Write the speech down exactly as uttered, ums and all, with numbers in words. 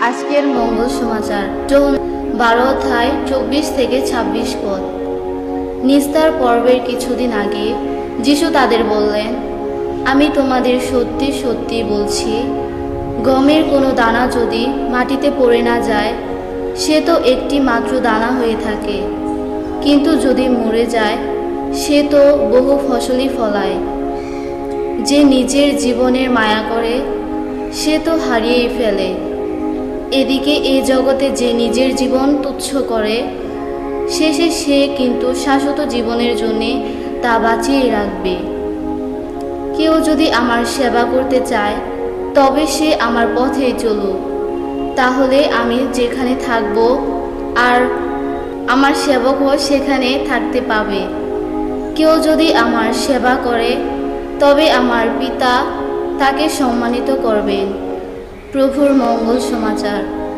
আজকের মঙ্গল সমাচার যোহন বারো অধ্যায় চব্বিশ থেকে ছাব্বিশ পদ। নিস্তার পর্বের কিছুদিন আগে যিশু তাদের বললেন, আমি তোমাদের সত্যি সত্যি বলছি, গমের কোনো দানা যদি মাটিতে পড়ে না যায়, সে তো একটি মাত্র দানা হয়ে থাকে, কিন্তু যদি মরে যায় সে তো বহু ফসলই ফলায়। যে নিজের জীবনের মায়া করে সে তো হারিয়েই ফেলে। এদিকে এই জগতে যে নিজের জীবন তুচ্ছ করে, শেষে সে কিন্তু শাশ্বত জীবনের জন্যে তা বাঁচিয়ে রাখবে। কেউ যদি আমার সেবা করতে চায়, তবে সে আমার পথেই চলুক, তাহলে আমি যেখানে থাকব আর আমার সেবকও সেখানে থাকতে পাবে। কেউ যদি আমার সেবা করে, তবে আমার পিতা তাকে সম্মানিত করবেন। প্রভুর মঙ্গল সমাচার।